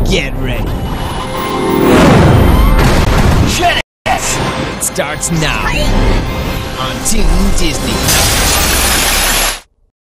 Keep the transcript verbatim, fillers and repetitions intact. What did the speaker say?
Get ready. Shut it! It starts now on Toon Disney.